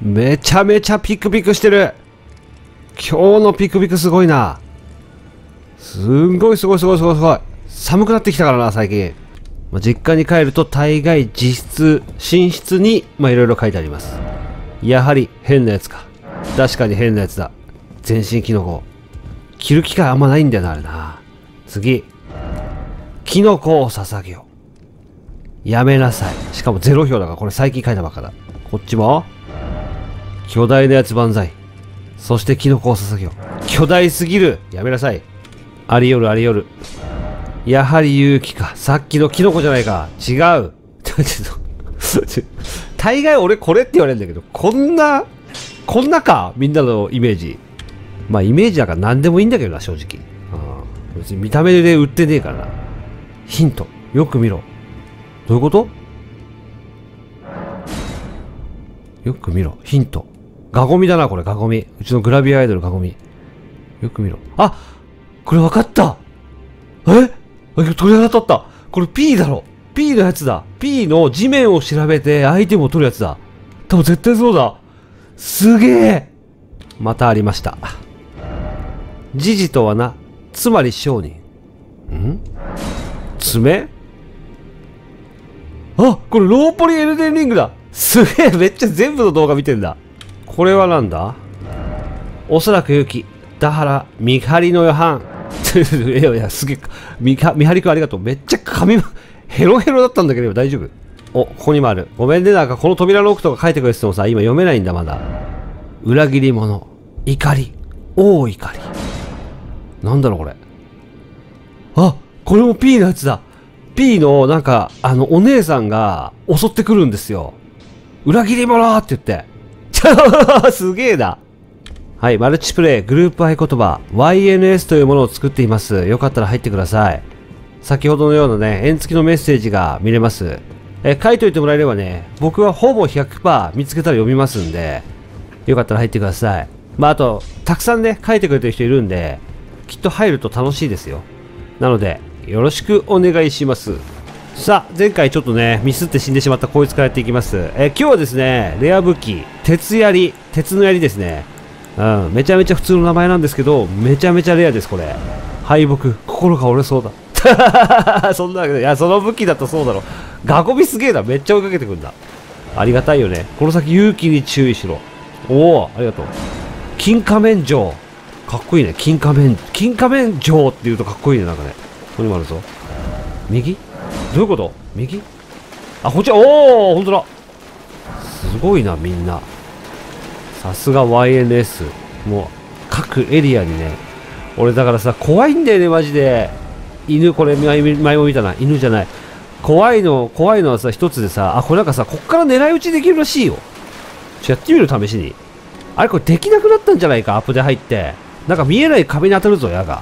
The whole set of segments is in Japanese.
めちゃめちゃピクピクしてる。今日のピクピクすごいな。すんごいすごいすごいすごいすごい。寒くなってきたからな、最近。実家に帰ると大概寝室にいろいろ書いてあります。やはり変なやつか。確かに変なやつだ。全身キノコ。着る機会あんまないんだよな、あれな。次。キノコを捧げよう。やめなさい。しかも0票だから、これ最近書いたばっかだ。こっちも巨大なやつ万歳。そしてキノコを捧げよう。巨大すぎる。やめなさい。ありよるありよる。やはり勇気か。さっきのキノコじゃないか。違う。大概俺これって言われるんだけど、こんなかみんなのイメージ。まあイメージだから何でもいいんだけどな、正直。別に見た目で売ってねえからな。ヒント。よく見ろ。どういうこと？よく見ろ。ヒント。ガゴミだな、これ、ガゴミ。うちのグラビアアイドルガゴミ。よく見ろ。あ！これ分かった！鳥肌立った。これ P だろ。P のやつだ。P の地面を調べてアイテムを取るやつだ。多分絶対そうだ。すげえ！またありました。ジジとはな、つまり商人。爪？あ、これローポリエルデンリングだ。すげえ、めっちゃ全部の動画見てんだ。これはなんだ？おそらくユキ、田原、見張りの予判。いや、すげえ、見張りくんありがとう。めっちゃ髪、ヘロヘロだったんだけど、大丈夫？お、ここにもある。ごめんね、なんかこの扉の奥とか書いてくれててもさ、今読めないんだ、まだ。裏切り者、怒り、大怒り。なんだろう、これ。あ、これも P のやつだ。P の、なんか、お姉さんが襲ってくるんですよ。裏切り者って言って。すげえな。はい、マルチプレイ、グループ合言葉、YNS というものを作っています。よかったら入ってください。先ほどのようなね、円付きのメッセージが見れます。書いといてもらえればね、僕はほぼ 100% 見つけたら読みますんで、よかったら入ってください。まあ、あと、たくさんね、書いてくれてる人いるんで、きっと入ると楽しいですよ。なので、よろしくお願いします。さあ、前回ちょっとね、ミスって死んでしまったこいつからやっていきます。今日はですね、レア武器、鉄の槍ですね。めちゃめちゃ普通の名前なんですけど、めちゃめちゃレアです、これ。敗北、心が折れそうだ。そんなわけで、いや、その武器だとそうだろ。ガゴミすげえな、めっちゃ追いかけてくんだ。ありがたいよね。この先勇気に注意しろ。おお、ありがとう。金仮面城。かっこいいね。金仮面城って言うとかっこいいね、なんかね。ここにもあるぞ。右？どういうこと？右？あ、こっち、おお、ほんとだ。すごいな、みんな。さすが YNS。もう、各エリアにね。俺だからさ、怖いんだよね、マジで。犬、これ、前も見たな。犬じゃない。怖いのはさ、一つでさ、あ、これなんかさ、こっから狙い撃ちできるらしいよ。やってみる、試しに。あれ、これできなくなったんじゃないか、アップで入って。なんか見えない壁に当たるぞ、矢が。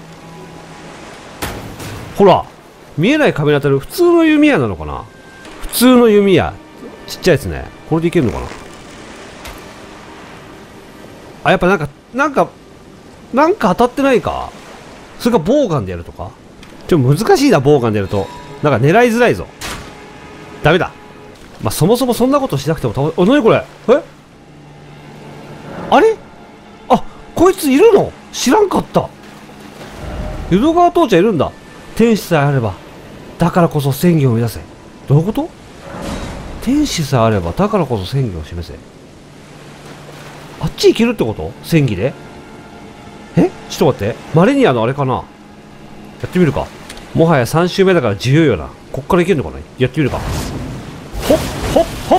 ほら、見えない壁に当たる。普通の弓矢なのかな？普通の弓矢。ちっちゃいやつね。これでいけるのかな？あ、やっぱなんか当たってないか？それかボウガンでやるとか？難しいな、ボウガンでやると。なんか狙いづらいぞ。ダメだ。まあ、そもそもそんなことしなくてもなにこれ？あれ？あ、こいついるの？知らんかった。淀川父ちゃんいるんだ。天使さえあれば、だからこそ正義を目指せ。どういうこと？天使さえあれば、だからこそ正義を示せ。あっち行けるってこと？戦義で？ちょっと待って。マレニアのあれかな？やってみるか。もはや3周目だから自由よな。こっから行けるのかな？やってみるか。ほっほっほっ。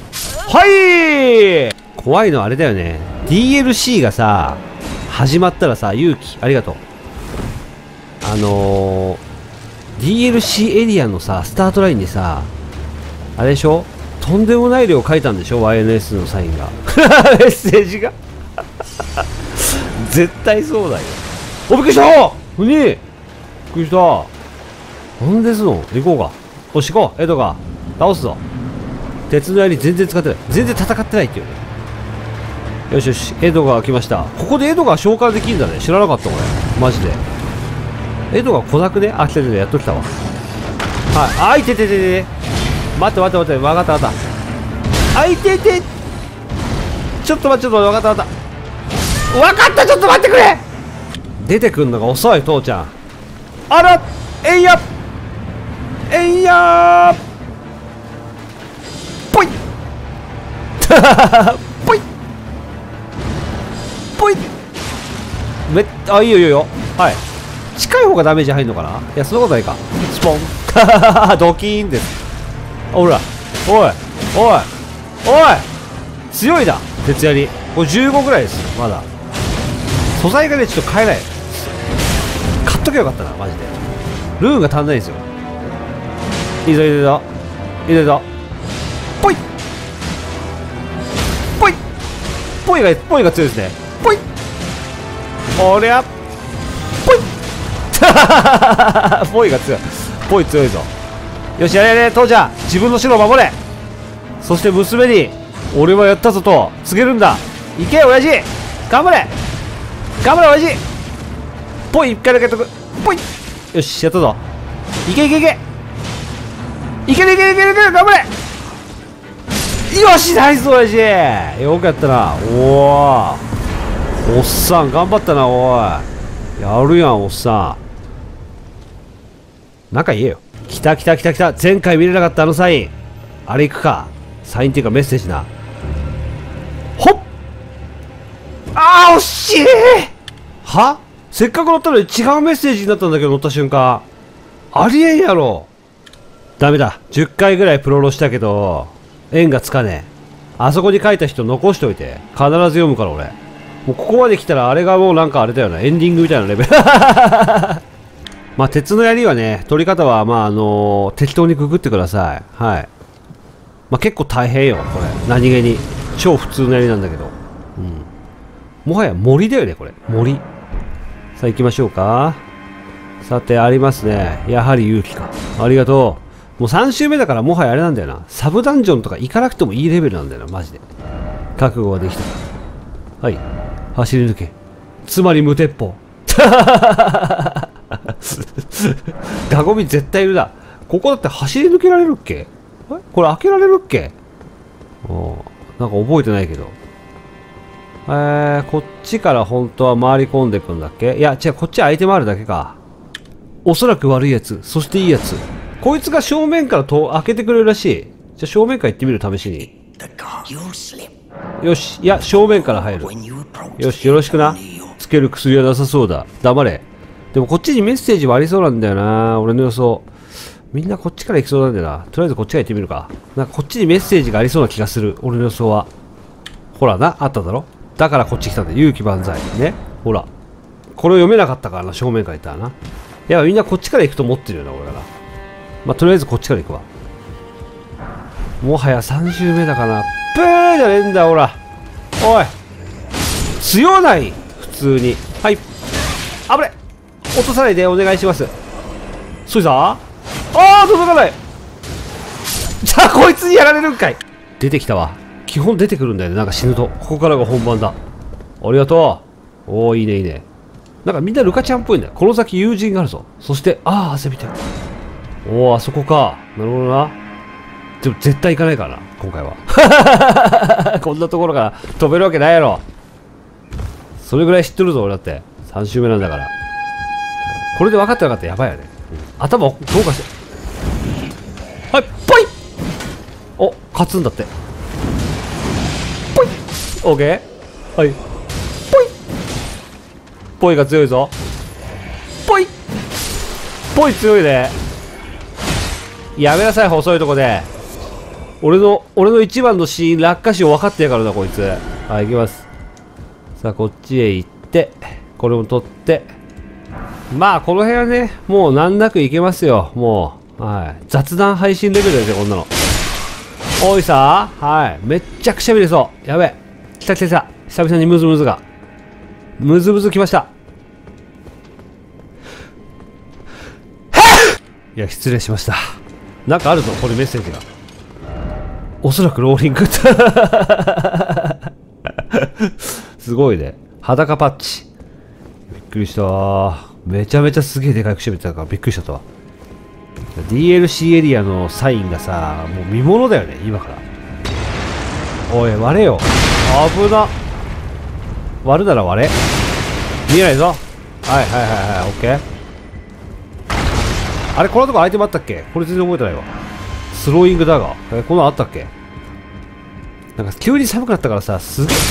はい。怖いのはあれだよね。DLC がさ、始まったらさ、勇気、ありがとう。DLC エリアのさ、スタートラインにさ、あれでしょ？とんでもない量書いたんでしょ？ YNS のサインが。メッセージが。絶対そうだよ。お、びっくりした！何？びっくりした。なんですの？行こうか。おし行こう。エドが倒すぞ。鉄の槍全然使ってない。全然戦ってないっていうね。よしよし、エドが来ました。ここでエドが召喚できるんだね。知らなかったこれ。マジで。エドが来なくね？あ、来た来た、やっと来たわ。はい。あいてててて。待って。わかった。あいてて。 ちょっと待って、分かった分かった。分かった、ちょっと待ってくれ。出てくんのが遅い、父ちゃん。あら、えいやえいやぽいぽいぽい。あ、いいよいいよ。はい。近い方がダメージ入るのかな。いや、そんなことないか。スポンドキーンです。ほら、おいおいおい、強いだ鉄槍。これ15ぐらいですよ、まだ。素材がね、ちょっと買えない。買っとけばよかったな、マジで。ルーンが足んないんですよ。いいぞいいぞいいぞいいぞ。ぽいぽいぽいが強いですね。ぽい、おりゃぽいぽいが強い。ぽい強いぞ。よし、やれやれ、父ちゃん、自分の城を守れ。そして娘に俺はやったぞと告げるんだ。いけ親父、頑張れ頑張れ親父。ぽい、一回だけとく。ぽい、よし、やったぞ。いけいけいけいけるいけるいけるいける、頑張れ。よし、ナイス親父、よくやったな。おおっさん頑張ったな。おい、やるやんおっさん。中言えよ。来た来た来た来た。前回見れなかったあのサイン、あれいくか。サインっていうかメッセージな。ほっ、あー惜しい。は、せっかく乗ったのに違うメッセージになったんだけど、乗った瞬間ありえんやろ。ダメだ、10回ぐらいプロロしたけど縁がつかねえ。あそこに書いた人残しておいて、必ず読むから俺。もうここまで来たらあれがもうなんかあれだよな、エンディングみたいなレベルまあ鉄の槍はね、取り方はまあ適当にくぐってください。はい。まあ結構大変よこれ、何気に超普通の槍なんだけど、もはや森だよねこれ、森。さあ行きましょうか。さて、ありますね。やはり勇気か。ありがとう。もう3周目だからもはやあれなんだよな、サブダンジョンとか行かなくてもいいレベルなんだよなマジで。覚悟ができた。はい、走り抜け。つまり無鉄砲ガゴミ絶対いるな。ここだって走り抜けられるっけ。これ開けられるっけ。なんか覚えてないけど。こっちから本当は回り込んでいくんだっけ。いや違う、こっちアイテムあるだけか。おそらく悪いやつ、そしていいやつ。こいつが正面から開けてくれるらしい。じゃあ正面から行ってみる、試しに。よし、いや正面から入る。よし、よろしくな。つける薬はなさそうだ、黙れ。でもこっちにメッセージはありそうなんだよな、俺の予想。みんなこっちから行きそうなんだよな。とりあえずこっちから行ってみるか。なんかこっちにメッセージがありそうな気がする、俺の予想は。ほらな、あっただろ。だからこっち来たんだ。勇気万歳ね。ほら、これを読めなかったからな、正面から行ったらな。いや、みんなこっちから行くと思ってるよな、俺ら。まあ、とりあえずこっちから行くわ。もはや3周目だから。プーじゃねえんだ、ほら。おい、強ない普通に。はい、危ね、落とさないでお願いします。そいさあ、届かない。じゃあこいつにやられるんかい。出てきたわ。基本出てくるんだよね、なんか死ぬと。ここからが本番だ。ありがとう。おお、いいねいいね。なんかみんなルカちゃんっぽいんだよ。この先友人があるぞ。そして汗見てる。おお、あそこか。なるほどな。でも絶対行かないからな今回はこんなところから飛べるわけないやろ。それぐらい知ってるぞ俺だって。3周目なんだから。これで分かってなかったらやばいよね。頭をどうかして。はい、ぽい。お、勝つんだって。ぽい。オッケー。はい、ぽい。ぽいが強いぞ。ぽい。ぽい強いね。やめなさい、細いとこで。俺の一番のシーン、落下死を分かってやからなこいつ。はい、行きます。さあこっちへ行って、これも取って、まあこの辺はねもう難なくいけますよ。もう、はい、雑談配信レベルですよこんなの。おいさー、はい、めっちゃくちゃ見れそう。やべえ、来た来た来た。久々にムズムズがムズムズ来ました。いや失礼しました。なんかあるぞこれ、メッセージが。おそらくローリングすごいね。裸パッチ。びっくりしたー。めちゃめちゃすげえでかいくしゃみたからびっくりしちゃったわ。DLC エリアのサインがさ、もう見物だよね今から。 おい、割れよ。危な。割るなら割れ。見えないぞ。はいはいはいはい、オッケー。あれ、このとこアイテムあったっけ？これ全然覚えてないわ。スローイングダガー。このあったっけ？なんか急に寒くなったからさ、すげえ。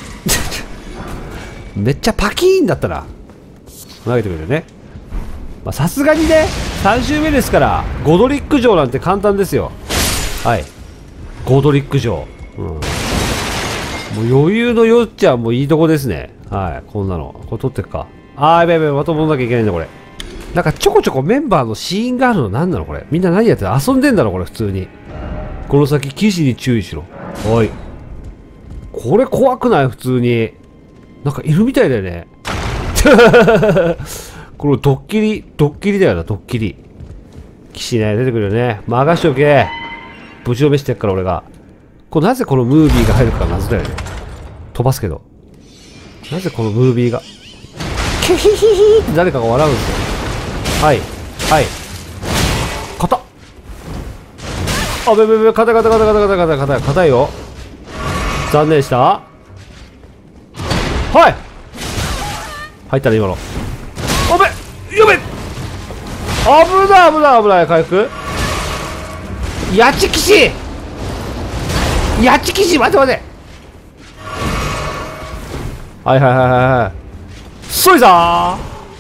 めっちゃパキーンだったな。投げてくれるね。まあ、さすがにね、3周目ですから、ゴドリック城なんて簡単ですよ。はい。ゴドリック城。うん。もう余裕のよっちゃもういいとこですね。はい。こんなの。これ取ってくか。やべやべ、また戻んなきゃいけないんだ、これ。なんかちょこちょこメンバーのシーンがあるの何なのこれ。みんな何やってる？遊んでんだろこれ、普通に。この先、騎士に注意しろ。おい。これ怖くない？普通に。なんかいるみたいだよね。これドッキリだよな、ドッキリ。騎士ね、出てくるよね。任しておけ。ぶちのめしてっから俺が。なぜこのムービーが入るか謎だよね。飛ばすけど。なぜこのムービーが。キヒヒヒって誰かが笑うんですよ。はい。はい。硬っ。べべべ、硬い硬い硬い硬い硬い硬い硬い硬いよ。残念した。はい。入ったね、今の。やべ危ない危ない危ない、回復。やちきしやちきし、待て待て。はいはいはいはい。そいざ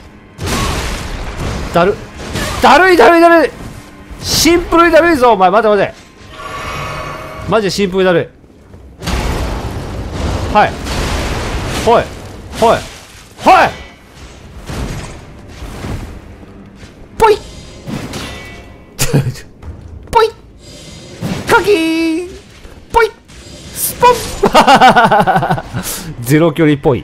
ー。だるい。シンプルにだるいぞ、お前。待て待て。マジでシンプルにだるい。はい。ほい。ほい。ほい。ぽいぽいカキーンぽいスポンゼロ距離ぽい。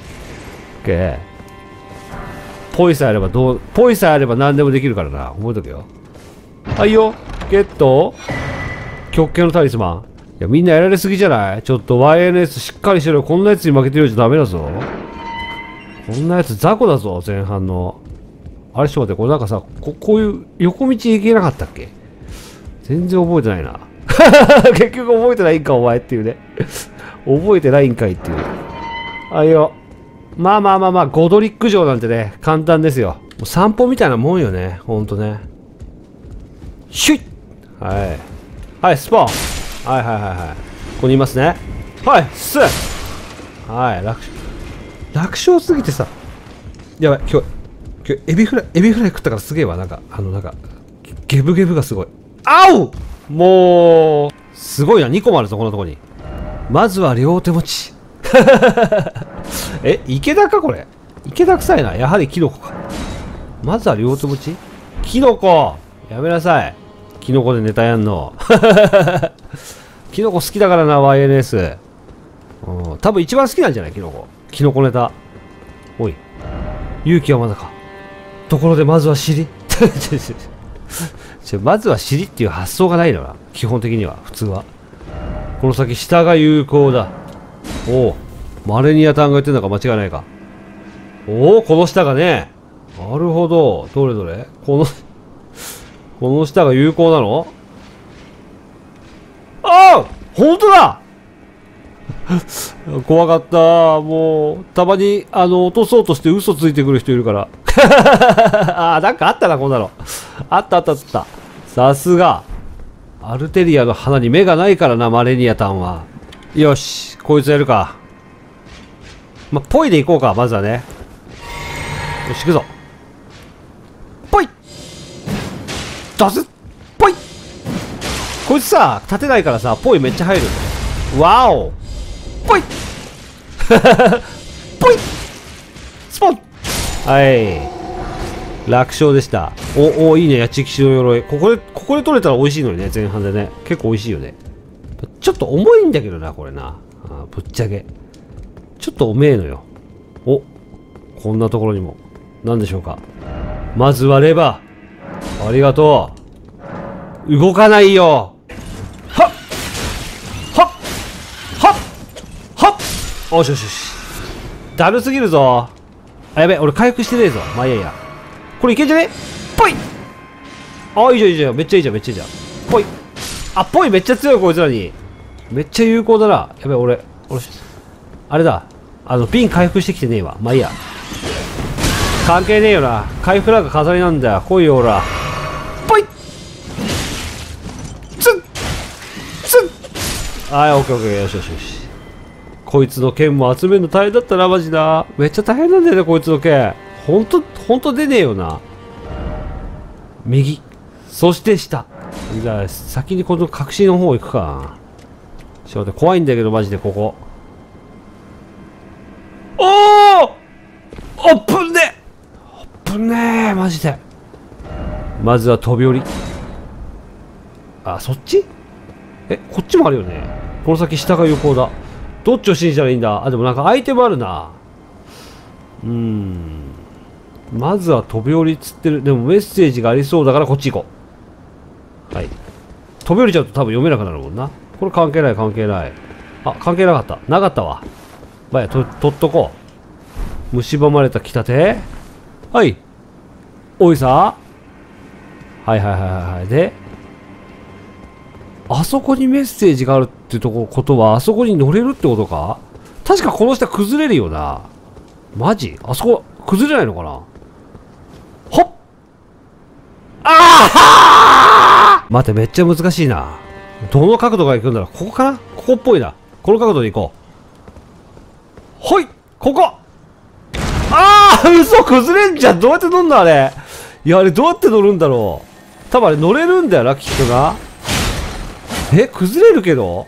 ポイさえあれば何でもできるからな。覚えとけよ。はいよ。ゲット。極限のタリスマン。いや、みんなやられすぎじゃない？ちょっと YNS しっかりしろよ。こんなやつに負けてるようじゃダメだぞ。こんなやつ雑魚だぞ、前半の。あれ、ちょっと待って、これなんかさ、こういう横道行けなかったっけ？全然覚えてないな。結局覚えてないんか、お前っていうね。覚えてないんかいっていう。はいよ。まあ、ゴドリック城なんてね、簡単ですよ。もう散歩みたいなもんよね、ほんとね。シュイッ。はい。はい、スポン。はい。ここにいますね。はい、スッ。はい、楽勝すぎてさ。やばい、今日エビフライ食ったからすげえわ。なんかゲブゲブがすごい。あお！もうすごいな。2個もあるぞこのとこに。まずは両手持ち。池田かこれ。池田臭いな。やはりキノコか。まずは両手持ち。キノコやめなさい。キノコでネタやんの。キノコ好きだからな YNS。多分一番好きなんじゃない？キノコネタ。おい勇気はまだか。ところでまずは尻。まずは尻っていう発想がないのな。基本的には普通は。この先下が有効だ。おおマレニアタンが言ってんのか間違いないか。おおこの下がね。なるほど。どれどれこの下が有効なの？ああ本当だ。怖かった。もうたまに落とそうとして嘘ついてくる人いるから。なんかあったなこんなの。あった。さすがアルテリアの花に目がないからなマレニアタンは。よしこいつやるか。ポイでいこうかまずはね。よし行くぞ。ポイ出すポイ。こいつさ立てないからさポイめっちゃ入る。ワオポイポイスポン。はい楽勝でした。いいね。やちきしの鎧。ここで取れたら美味しいのにね。前半でね結構美味しいよね。ちょっと重いんだけどなこれな。ぶっちゃけちょっと重えのよ。こんなところにも何でしょうか。まずはレバー。ありがとう。動かないよ。はっはっはっはっ。よしだるすぎるぞ。やべ俺回復してねえぞ。まあいやいやこれいけんじゃね？ぽい。いいじゃんめっちゃいいじゃんぽい。ぽいめっちゃ強いこいつらに。 めっちゃ有効だな。やべえ、俺、あれだ。ピン回復してきてねえわ。まあいいや。関係ねえよな。回復なんか飾りなんだよ。来いよ、ほら。ぽいツンツンあい、オッケーオッケー。よしよしよし。こいつの剣も集めるの大変だったな、マジな。めっちゃ大変なんだよね、こいつの剣。ほんと出ねえよな。右。そして下。じゃあ、先にこの隠しの方行くか。ちょっと待って、怖いんだけど、マジでここ。おーぶんねぶんねーマジで。まずは飛び降り。あ、そっちこっちもあるよね。この先下が有効だ。どっちを信じたらいいんだ。あ、でもなんかアイテムあるな。まずは飛び降りっつってる。でもメッセージがありそうだからこっち行こう。はい。飛び降りちゃうと多分読めなくなるもんな。これ関係ない関係ない。あ、関係なかった。なかったわ。まあや、取っとこう。蝕まれた来たて。はい。おいさ。はいはいはいはい。で、あそこにメッセージがあるってことは、あそこに乗れるってことか。確かこの下崩れるよな。マジあそこ、崩れないのかな。ほっああ待って、めっちゃ難しいな。どの角度が行くんだろう。ここかな。ここっぽいな。この角度で行こう。ほいここああ嘘崩れんじゃん。どうやって乗んのあれ。いや、あれどうやって乗るんだろう。多分あれ乗れるんだよな、きっとな。崩れるけど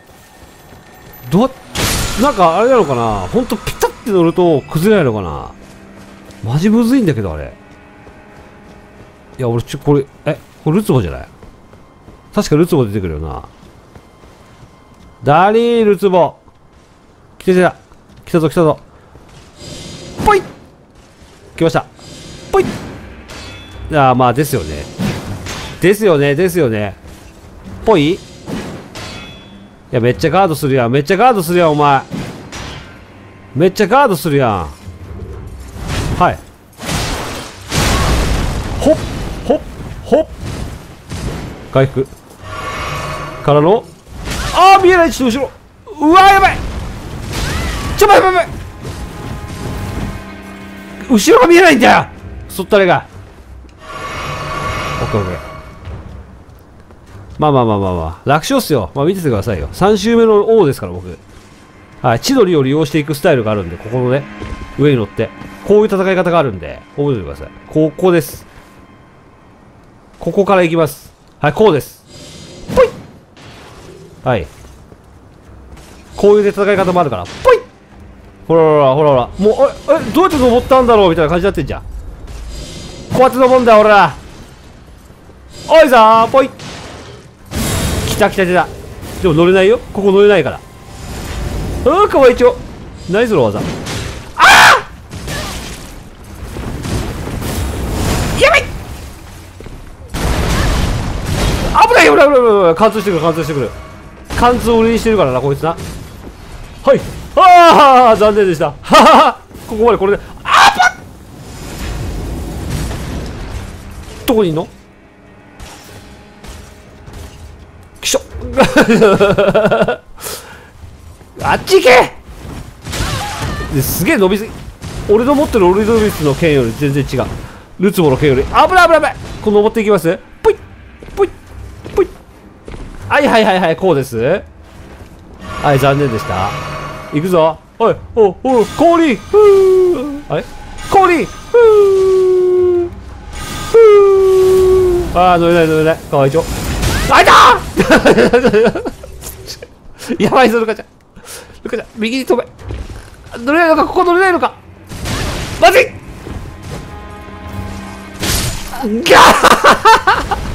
なんかあれなのかな。ほんとピタッて乗ると崩れないのかな。マジむずいんだけど、あれ。いや、俺これ、これルツボじゃない。確かルツボ出てくるよな。ダリールツボ。来たぞ。ぽい来ました。ぽいああ、まあ、ですよね。ぽいいや、めっちゃガードするやん、お前。めっちゃガードするやん。はい。ほっ回復。からの、ああ、見えない、ちょっと後ろ。うわー、やばい。やばい。後ろが見えないんだよ。そったれが。オッケー。まあ、楽勝っすよ。まあ見ててくださいよ。3周目の王ですから、僕。はい、千鳥を利用していくスタイルがあるんで、ここのね、上に乗って、こういう戦い方があるんで、覚えておいてください。ここです。ここから行きます。はい、こうです。ぽいはい。こういう戦い方もあるから、ぽいほら。もう、どうやって登ったんだろうみたいな感じになってんじゃん。こうやって登んだよ、俺ら。おいさー、ぽい来た。でも乗れないよ。ここ乗れないから。かわいいちょ。何その技。やばい危ないよ。貫通してくる。貫通を売りにしてるからな、こいつな。はい。残念でした。ここまでこれで。どこにいんのきしょあっち行けすげえ伸びすぎ。俺の持ってるオリドリスの剣より全然違う。ルツボの剣より危ない。この登っていきます。ぽいはい、こうです。はい、残念でした。行くぞ。おい氷あれ氷乗れない。かわいいちょ。あいたやばいぞ、ルカちゃん、右に飛べ。乗れないのか、ここ乗れないのか。まずいガー